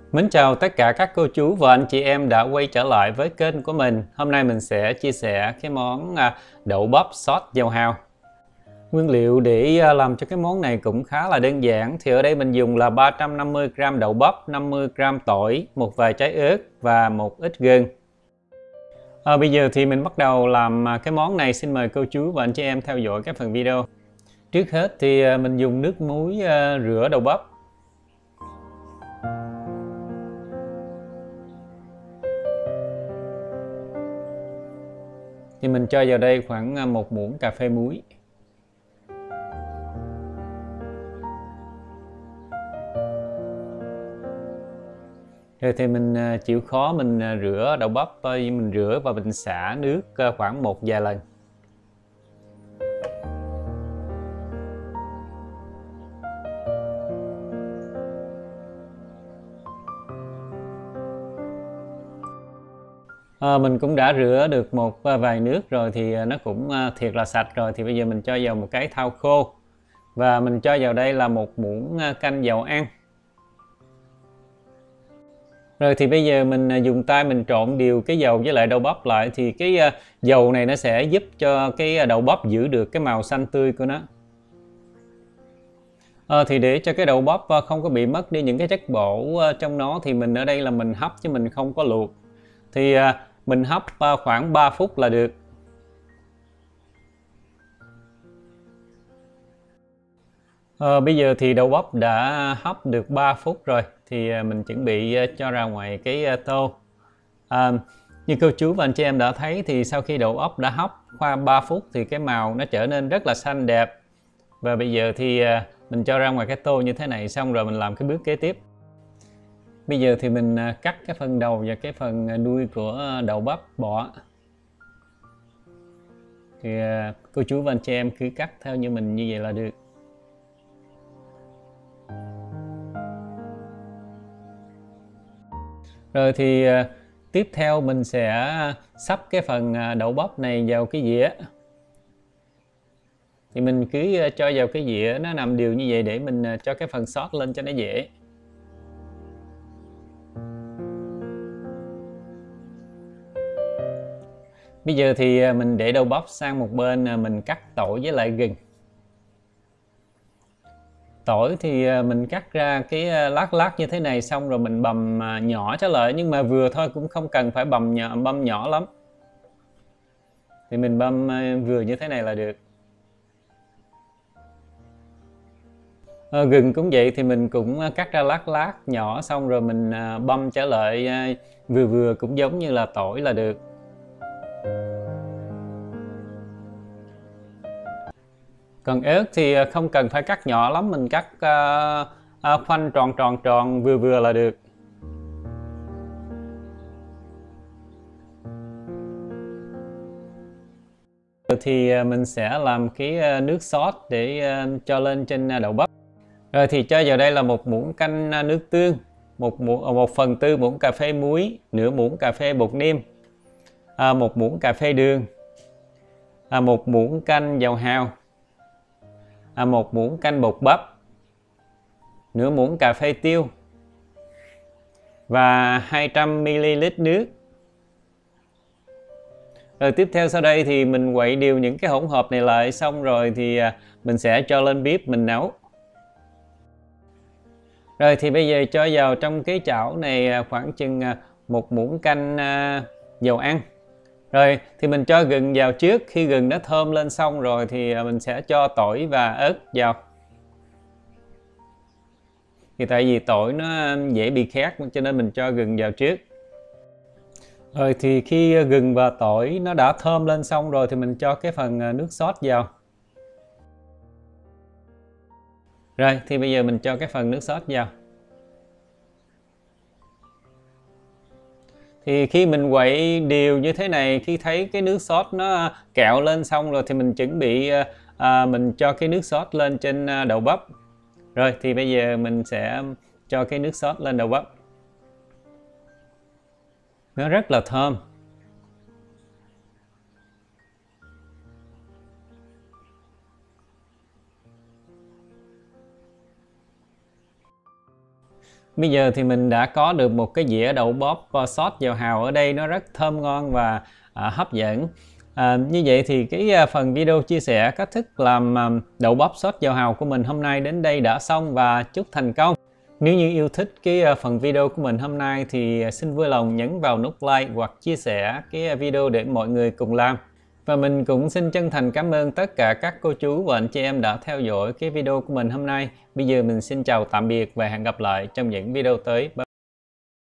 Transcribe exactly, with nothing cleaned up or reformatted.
Mến chào tất cả các cô chú và anh chị em đã quay trở lại với kênh của mình. Hôm nay mình sẽ chia sẻ cái món đậu bắp sốt dầu hào. Nguyên liệu để làm cho cái món này cũng khá là đơn giản. Thì ở đây mình dùng là ba trăm năm mươi gam đậu bắp, năm mươi gam tỏi, một vài trái ớt và một ít gừng. À, bây giờ thì mình bắt đầu làm cái món này. Xin mời cô chú và anh chị em theo dõi cái phần video. Trước hết thì mình dùng nước muối rửa đậu bắp. Thì mình cho vào đây khoảng một muỗng cà phê muối. Rồi thì mình chịu khó mình rửa đậu bắp, mình rửa và mình xả nước khoảng một vài lần. À, mình cũng đã rửa được một vài nước rồi thì nó cũng thiệt là sạch rồi. Thì bây giờ mình cho vào một cái thau khô và mình cho vào đây là một muỗng canh dầu ăn. Rồi thì bây giờ mình dùng tay mình trộn đều cái dầu với lại đậu bắp lại, thì cái dầu này nó sẽ giúp cho cái đậu bắp giữ được cái màu xanh tươi của nó. À, thì để cho cái đậu bắp không có bị mất đi những cái chất bổ trong nó thì mình ở đây là mình hấp chứ mình không có luộc. Thì mình hấp khoảng ba phút là được. À, bây giờ thì đậu bắp đã hấp được ba phút rồi. Thì mình chuẩn bị cho ra ngoài cái tô. À, như cô chú và anh chị em đã thấy thì sau khi đậu bắp đã hấp qua ba phút thì cái màu nó trở nên rất là xanh đẹp. Và bây giờ thì mình cho ra ngoài cái tô như thế này, xong rồi mình làm cái bước kế tiếp. Bây giờ thì mình cắt cái phần đầu và cái phần đuôi của đậu bắp bỏ. Thì cô chú và anh chị em cứ cắt theo như mình như vậy là được. Rồi thì tiếp theo mình sẽ sắp cái phần đậu bắp này vào cái dĩa. Thì mình cứ cho vào cái dĩa nó nằm đều như vậy để mình cho cái phần sốt lên cho nó dễ. Bây giờ thì mình để đậu bắp sang một bên, mình cắt tỏi với lại gừng. Tỏi thì mình cắt ra cái lát lát như thế này, xong rồi mình bầm nhỏ trở lại, nhưng mà vừa thôi, cũng không cần phải bầm nhỏ, băm nhỏ lắm. Thì mình băm vừa như thế này là được. À, gừng cũng vậy, thì mình cũng cắt ra lát lát nhỏ, xong rồi mình băm trở lại vừa vừa, cũng giống như là tỏi là được. Còn ớt thì không cần phải cắt nhỏ lắm, mình cắt uh, uh, khoanh tròn tròn tròn vừa vừa là được. Thì mình sẽ làm cái nước sốt để uh, cho lên trên đậu bắp. Rồi thì cho vào đây là một muỗng canh nước tương, một muỗng, một phần tư muỗng cà phê muối, nửa muỗng cà phê bột nêm, à, một muỗng cà phê đường, à, một muỗng canh dầu hào, à, một muỗng canh bột bắp, nửa muỗng cà phê tiêu và hai trăm mi li lít nước. Rồi tiếp theo sau đây thì mình quậy đều những cái hỗn hợp này lại, xong rồi thì mình sẽ cho lên bếp mình nấu. Rồi thì bây giờ cho vào trong cái chảo này khoảng chừng một muỗng canh dầu ăn. Rồi thì mình cho gừng vào trước, khi gừng nó thơm lên xong rồi thì mình sẽ cho tỏi và ớt vào. Thì tại vì tỏi nó dễ bị khét cho nên mình cho gừng vào trước. Rồi thì khi gừng và tỏi nó đã thơm lên xong rồi thì mình cho cái phần nước sốt vào. Rồi thì bây giờ mình cho cái phần nước sốt vào. Thì khi mình quậy đều như thế này, khi thấy cái nước sốt nó kẹo lên xong rồi thì mình chuẩn bị à, mình cho cái nước sốt lên trên đậu bắp. Rồi thì bây giờ mình sẽ cho cái nước sốt lên đậu bắp. Nó rất là thơm. Bây giờ thì mình đã có được một cái dĩa đậu bóp sốt dầu hào ở đây, nó rất thơm ngon và à, hấp dẫn. À, như vậy thì cái à, phần video chia sẻ cách thức làm à, đậu bóp sốt dầu hào của mình hôm nay đến đây đã xong, và chúc thành công. Nếu như yêu thích cái à, phần video của mình hôm nay thì xin vui lòng nhấn vào nút like hoặc chia sẻ cái video để mọi người cùng làm. Và mình cũng xin chân thành cảm ơn tất cả các cô chú và anh chị em đã theo dõi cái video của mình hôm nay. Bây giờ mình xin chào tạm biệt và hẹn gặp lại trong những video tới.